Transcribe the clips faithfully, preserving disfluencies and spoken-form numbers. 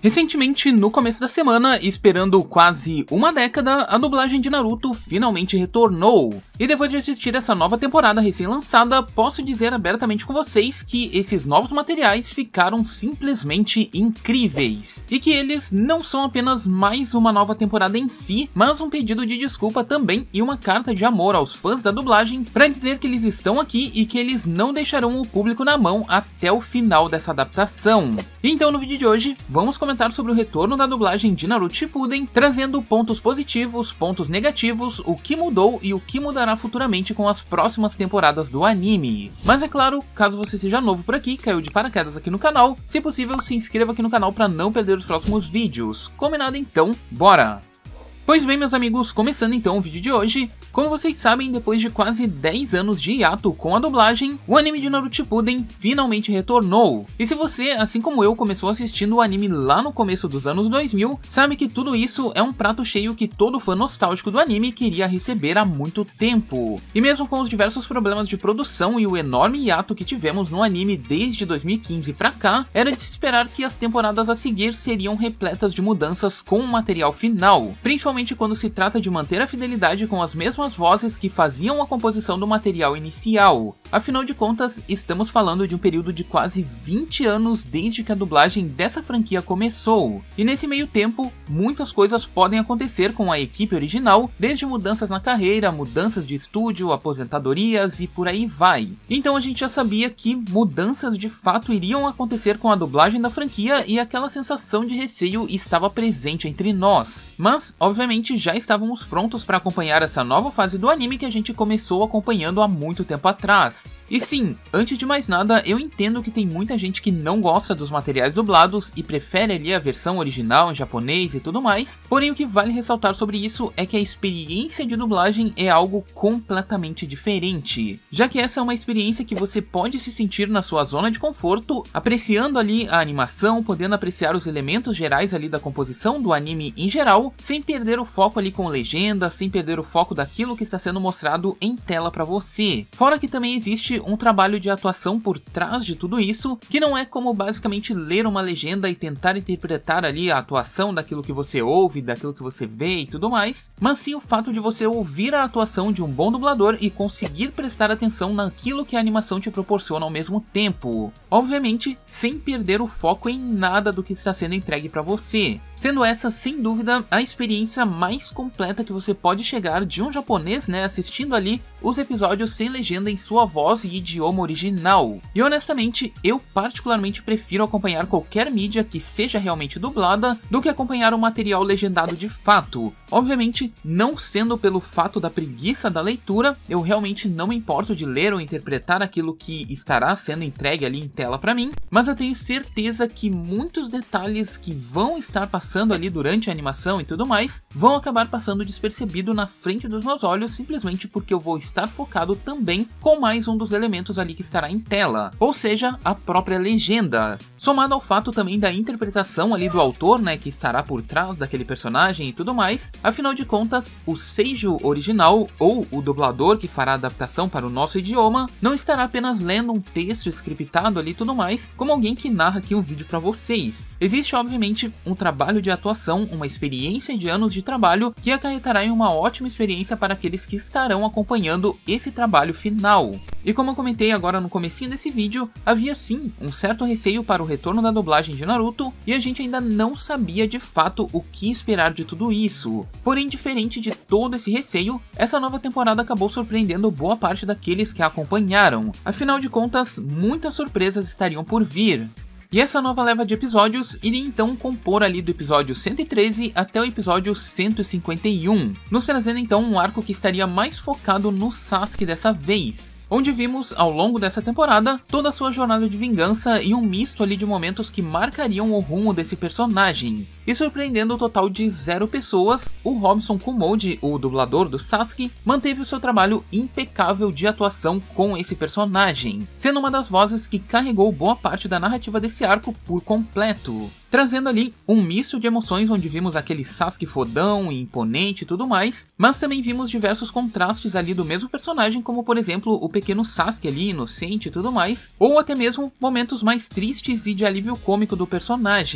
Recentemente, no começo da semana, esperando quase uma década, a dublagem de Naruto finalmente retornou. E depois de assistir essa nova temporada recém-lançada, posso dizer abertamente com vocês que esses novos materiais ficaram simplesmente incríveis. E que eles não são apenas mais uma nova temporada em si, mas um pedido de desculpa também e uma carta de amor aos fãs da dublagem para dizer que eles estão aqui e que eles não deixarão o público na mão até o final dessa adaptação. Então no vídeo de hoje, vamos comentar sobre o retorno da dublagem de Naruto Shippuden, trazendo pontos positivos, pontos negativos, o que mudou e o que mudará futuramente com as próximas temporadas do anime. Mas é claro, caso você seja novo por aqui, caiu de paraquedas aqui no canal, se possível se inscreva aqui no canal para não perder os próximos vídeos. Combinado então, bora! Pois bem, meus amigos, começando então o vídeo de hoje. Como vocês sabem, depois de quase dez anos de hiato com a dublagem, o anime de Naruto Shippuden finalmente retornou. E se você, assim como eu, começou assistindo o anime lá no começo dos anos dois mil, sabe que tudo isso é um prato cheio que todo fã nostálgico do anime queria receber há muito tempo. E mesmo com os diversos problemas de produção e o enorme hiato que tivemos no anime desde dois mil e quinze pra cá, era de se esperar que as temporadas a seguir seriam repletas de mudanças com o material final, principalmente quando se trata de manter a fidelidade com as mesmas vozes que faziam a composição do material inicial. Afinal de contas, estamos falando de um período de quase vinte anos desde que a dublagem dessa franquia começou. E nesse meio tempo, muitas coisas podem acontecer com a equipe original, desde mudanças na carreira, mudanças de estúdio, aposentadorias e por aí vai. Então a gente já sabia que mudanças de fato iriam acontecer com a dublagem da franquia e aquela sensação de receio estava presente entre nós. Mas, obviamente, já estávamos prontos para acompanhar essa nova fase do anime que a gente começou acompanhando há muito tempo atrás. E sim, antes de mais nada, eu entendo que tem muita gente que não gosta dos materiais dublados e prefere ali a versão original em japonês e tudo mais, porém o que vale ressaltar sobre isso é que a experiência de dublagem é algo completamente diferente, já que essa é uma experiência que você pode se sentir na sua zona de conforto, apreciando ali a animação, podendo apreciar os elementos gerais ali da composição do anime em geral, sem perder o foco ali com legenda, sem perder o foco daquilo que está sendo mostrado em tela para você. Fora que também existe um trabalho de atuação por trás de tudo isso, que não é como basicamente ler uma legenda e tentar interpretar ali a atuação daquilo que você ouve, daquilo que você vê e tudo mais, mas sim o fato de você ouvir a atuação de um bom dublador e conseguir prestar atenção naquilo que a animação te proporciona ao mesmo tempo. Obviamente, sem perder o foco em nada do que está sendo entregue para você, sendo essa, sem dúvida, a experiência mais completa que você pode chegar de um japonês, né, assistindo ali os episódios sem legenda em sua voz e idioma original. E honestamente, eu particularmente prefiro acompanhar qualquer mídia que seja realmente dublada do que acompanhar um material legendado de fato. Obviamente, não sendo pelo fato da preguiça da leitura, eu realmente não me importo de ler ou interpretar aquilo que estará sendo entregue ali em tela para mim, mas eu tenho certeza que muitos detalhes que vão estar passando ali durante a animação e tudo mais, vão acabar passando despercebido na frente dos meus olhos, simplesmente porque eu vou estar focado também com mais um dos elementos ali que estará em tela, ou seja, a própria legenda. Somado ao fato também da interpretação ali do autor, né, que estará por trás daquele personagem e tudo mais, afinal de contas, o seiyuu original, ou o dublador que fará a adaptação para o nosso idioma, não estará apenas lendo um texto scriptado ali e tudo mais, como alguém que narra aqui um vídeo para vocês. Existe obviamente um trabalho de atuação, uma experiência de anos de trabalho que acarretará em uma ótima experiência para aqueles que estarão acompanhando esse trabalho final. E como eu comentei agora no comecinho desse vídeo, havia sim um certo receio para o retorno da dublagem de Naruto e a gente ainda não sabia de fato o que esperar de tudo isso. Porém, diferente de todo esse receio, essa nova temporada acabou surpreendendo boa parte daqueles que a acompanharam. Afinal de contas, muitas surpresas estariam por vir. E essa nova leva de episódios iria então compor ali do episódio cento e treze até o episódio cento e cinquenta e um, nos trazendo então um arco que estaria mais focado no Sasuke dessa vez, onde vimos ao longo dessa temporada toda a sua jornada de vingança e um misto ali de momentos que marcariam o rumo desse personagem. E surpreendendo o total de zero pessoas, o Robson Kumoji, o dublador do Sasuke, manteve o seu trabalho impecável de atuação com esse personagem, sendo uma das vozes que carregou boa parte da narrativa desse arco por completo, trazendo ali um misto de emoções onde vimos aquele Sasuke fodão e imponente e tudo mais, mas também vimos diversos contrastes ali do mesmo personagem, como por exemplo o pequeno Sasuke ali inocente e tudo mais, ou até mesmo momentos mais tristes e de alívio cômico do personagem.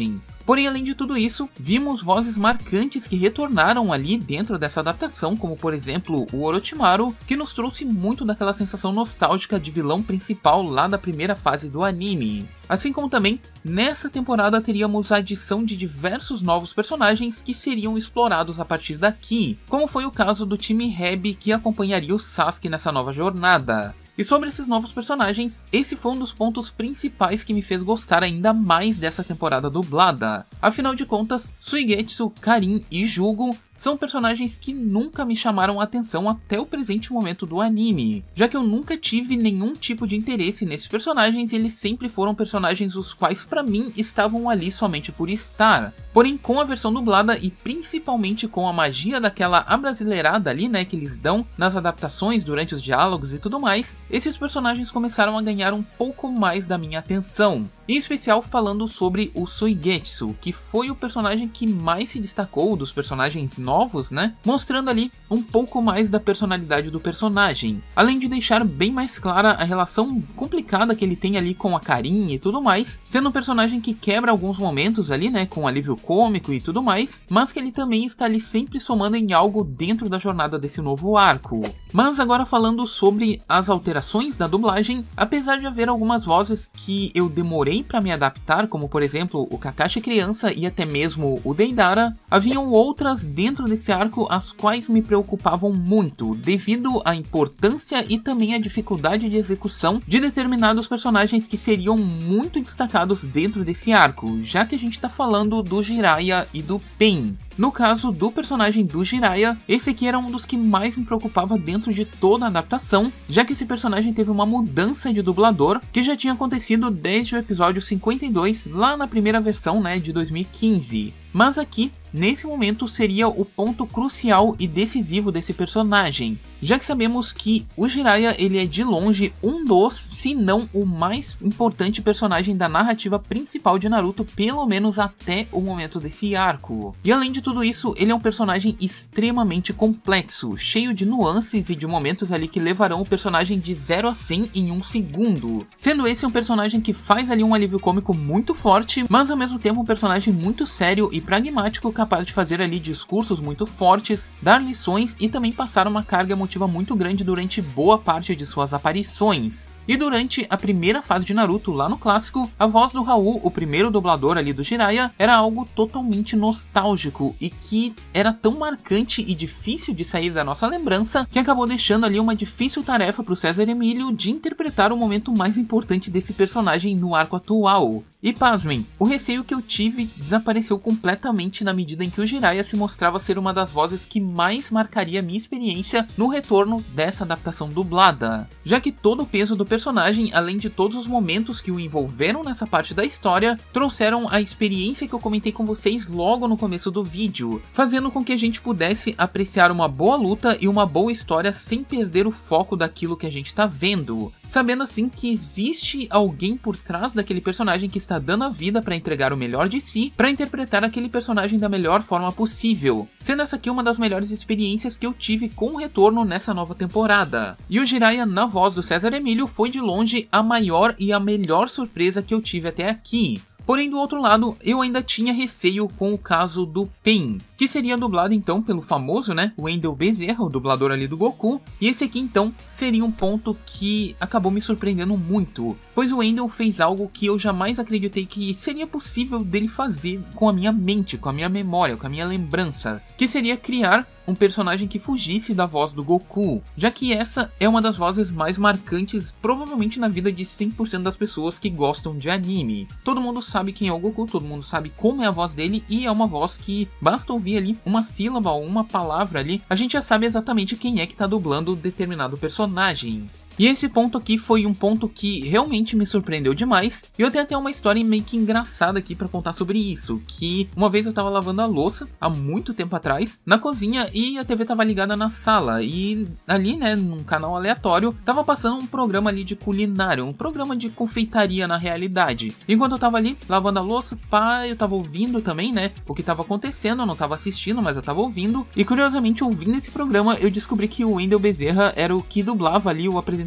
Porém, além de tudo isso, vimos vozes marcantes que retornaram ali dentro dessa adaptação, como por exemplo o Orochimaru, que nos trouxe muito daquela sensação nostálgica de vilão principal lá da primeira fase do anime. Assim como também, nessa temporada teríamos a adição de diversos novos personagens que seriam explorados a partir daqui, como foi o caso do time Hebi que acompanharia o Sasuke nessa nova jornada. E sobre esses novos personagens, esse foi um dos pontos principais que me fez gostar ainda mais dessa temporada dublada. Afinal de contas, Suigetsu, Karin e Jugo são personagens que nunca me chamaram a atenção até o presente momento do anime, já que eu nunca tive nenhum tipo de interesse nesses personagens e eles sempre foram personagens os quais pra mim estavam ali somente por estar. Porém, com a versão dublada e principalmente com a magia daquela abrasileirada ali, né, que eles dão nas adaptações durante os diálogos e tudo mais, esses personagens começaram a ganhar um pouco mais da minha atenção. Em especial falando sobre o Suigetsu, que foi o personagem que mais se destacou dos personagens novos, né? Mostrando ali um pouco mais da personalidade do personagem, além de deixar bem mais clara a relação complicada que ele tem ali com a Karin e tudo mais, sendo um personagem que quebra alguns momentos ali, né, com alívio cômico e tudo mais, mas que ele também está ali sempre somando em algo dentro da jornada desse novo arco. Mas agora falando sobre as alterações da dublagem, apesar de haver algumas vozes que eu demorei para me adaptar, como por exemplo o Kakashi criança e até mesmo o Deidara, haviam outras dentro desse arco as quais me preocupavam muito, devido à importância e também à dificuldade de execução de determinados personagens que seriam muito destacados dentro desse arco, já que a gente está falando do Jiraiya e do Pain. No caso do personagem do Jiraiya, esse aqui era um dos que mais me preocupava dentro de toda a adaptação, já que esse personagem teve uma mudança de dublador que já tinha acontecido desde o episódio cinquenta e dois, lá na primeira versão, né, de dois mil e quinze. Mas aqui, nesse momento, seria o ponto crucial e decisivo desse personagem, já que sabemos que o Jiraiya ele é de longe um dos, se não o mais importante personagem da narrativa principal de Naruto, pelo menos até o momento desse arco. E além de tudo isso, ele é um personagem extremamente complexo, cheio de nuances e de momentos ali que levarão o personagem de zero a cem em um segundo, sendo esse um personagem que faz ali um alívio cômico muito forte, mas ao mesmo tempo um personagem muito sério e pragmático, capaz de fazer ali discursos muito fortes, dar lições e também passar uma carga emotiva muito grande durante boa parte de suas aparições. E durante a primeira fase de Naruto, lá no clássico, a voz do Raul, o primeiro dublador ali do Jiraiya, era algo totalmente nostálgico e que era tão marcante e difícil de sair da nossa lembrança que acabou deixando ali uma difícil tarefa para o César Emílio de interpretar o momento mais importante desse personagem no arco atual. E pasmem, o receio que eu tive desapareceu completamente na medida em que o Jiraiya se mostrava ser uma das vozes que mais marcaria minha experiência no retorno dessa adaptação dublada, já que todo o peso do personagem, além de todos os momentos que o envolveram nessa parte da história, trouxeram a experiência que eu comentei com vocês logo no começo do vídeo, fazendo com que a gente pudesse apreciar uma boa luta e uma boa história sem perder o foco daquilo que a gente tá vendo, sabendo assim que existe alguém por trás daquele personagem que está dando a vida para entregar o melhor de si, para interpretar aquele personagem da melhor forma possível, sendo essa aqui uma das melhores experiências que eu tive com o retorno nessa nova temporada. E o Jiraiya na voz do César Emílio foi de longe a maior e a melhor surpresa que eu tive até aqui. Porém, do outro lado, eu ainda tinha receio com o caso do Pain, que seria dublado então pelo famoso, né, Wendell Bezerra, o dublador ali do Goku, e esse aqui então seria um ponto que acabou me surpreendendo muito, pois o Wendell fez algo que eu jamais acreditei que seria possível dele fazer com a minha mente, com a minha memória, com a minha lembrança, que seria criar um personagem que fugisse da voz do Goku, já que essa é uma das vozes mais marcantes provavelmente na vida de cem por cento das pessoas que gostam de anime. Todo mundo sabe quem é o Goku, todo mundo sabe como é a voz dele e é uma voz que basta ouvir ali uma sílaba ou uma palavra ali, a gente já sabe exatamente quem é que tá dublando determinado personagem. E esse ponto aqui foi um ponto que realmente me surpreendeu demais, e eu tenho até uma história meio que engraçada aqui pra contar sobre isso, que uma vez eu tava lavando a louça, há muito tempo atrás, na cozinha, e a T V tava ligada na sala, e ali, né, num canal aleatório, tava passando um programa ali de culinária, um programa de confeitaria na realidade. Enquanto eu tava ali, lavando a louça, pá, eu tava ouvindo também, né, o que tava acontecendo, eu não tava assistindo, mas eu tava ouvindo, e curiosamente, ouvindo esse programa, eu descobri que o Wendell Bezerra era o que dublava ali o apresentador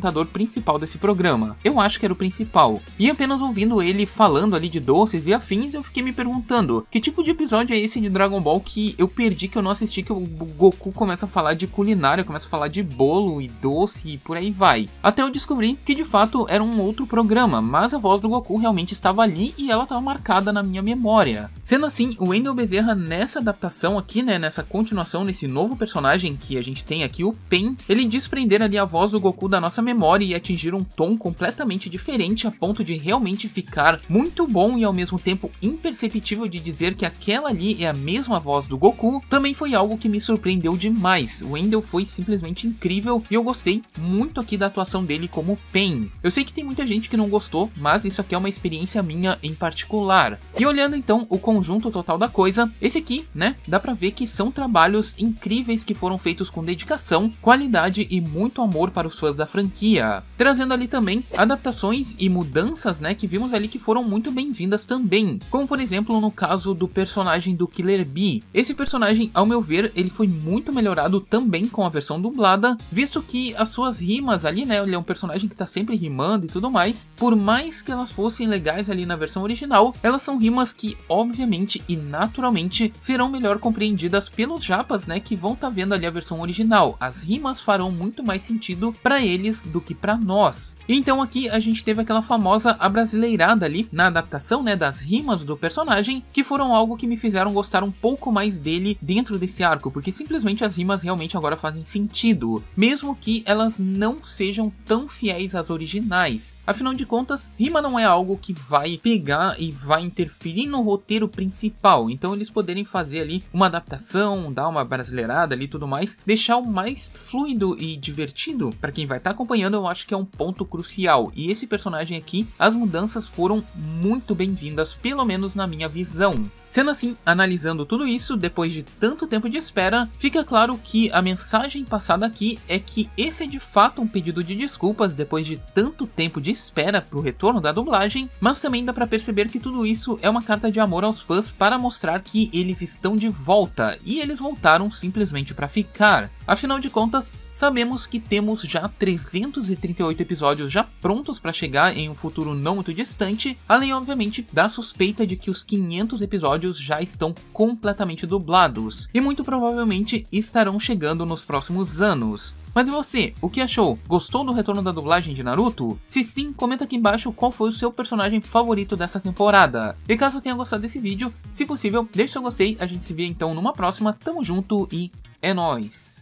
apresentador principal desse programa. Eu acho que era o principal. E apenas ouvindo ele falando ali de doces e afins, eu fiquei me perguntando, que tipo de episódio é esse de Dragon Ball que eu perdi, que eu não assisti, que o Goku começa a falar de culinária, começa a falar de bolo e doce e por aí vai. Até eu descobri que de fato era um outro programa, mas a voz do Goku realmente estava ali e ela estava marcada na minha memória. Sendo assim, o Wendell Bezerra nessa adaptação aqui, né, nessa continuação, nesse novo personagem que a gente tem aqui, o Pen, ele desprender ali a voz do Goku da nossa memória e atingir um tom completamente diferente a ponto de realmente ficar muito bom e ao mesmo tempo imperceptível de dizer que aquela ali é a mesma voz do Goku, também foi algo que me surpreendeu demais. O Wendell foi simplesmente incrível e eu gostei muito aqui da atuação dele como Pen. Eu sei que tem muita gente que não gostou, mas isso aqui é uma experiência minha em particular. E olhando então o conjunto total da coisa, esse aqui, né, dá pra ver que são trabalhos incríveis que foram feitos com dedicação, qualidade e muito amor para os fãs da franquia, trazendo ali também adaptações e mudanças, né, que vimos ali que foram muito bem-vindas também, como por exemplo no caso do personagem do Killer Bee. Esse personagem, ao meu ver, ele foi muito melhorado também com a versão dublada, visto que as suas rimas ali, né, ele é um personagem que tá sempre rimando e tudo mais, por mais que elas fossem legais ali na versão original, elas são rimas que obviamente e naturalmente serão melhor compreendidas pelos japas, né, que vão tá vendo ali a versão original. As rimas farão muito mais sentido para eles do que para nós. Então aqui a gente teve aquela famosa abrasileirada ali na adaptação, né, das rimas do personagem, que foram algo que me fizeram gostar um pouco mais dele dentro desse arco, porque simplesmente as rimas realmente agora fazem sentido, mesmo que elas não sejam tão fiéis às originais. Afinal de contas, rima não é algo que vai pegar e vai interferir no roteiro principal, então eles poderem fazer ali uma adaptação, dar uma brasileirada ali e tudo mais, deixar o mais fluido e divertido para quem vai estar tá acompanhando, eu acho que é um ponto crucial. E esse personagem aqui, as mudanças foram muito bem-vindas, pelo menos na minha visão. Sendo assim, analisando tudo isso, depois de tanto tempo de espera, fica claro que a mensagem passada aqui é que esse é de fato um pedido de desculpas depois de tanto tempo de espera para o retorno da dublagem, mas também dá para perceber que tudo isso é uma carta de amor aos fãs para mostrar que eles estão de volta, e eles voltaram simplesmente para ficar. Afinal de contas, sabemos que temos já trezentos e trinta e oito episódios já prontos para chegar em um futuro não muito distante, além obviamente da suspeita de que os quinhentos episódios já estão completamente dublados, e muito provavelmente estarão chegando nos próximos anos. Mas e você, o que achou? Gostou do retorno da dublagem de Naruto? Se sim, comenta aqui embaixo qual foi o seu personagem favorito dessa temporada. E caso tenha gostado desse vídeo, se possível, deixe seu gostei, a gente se vê então numa próxima, tamo junto e é nóis!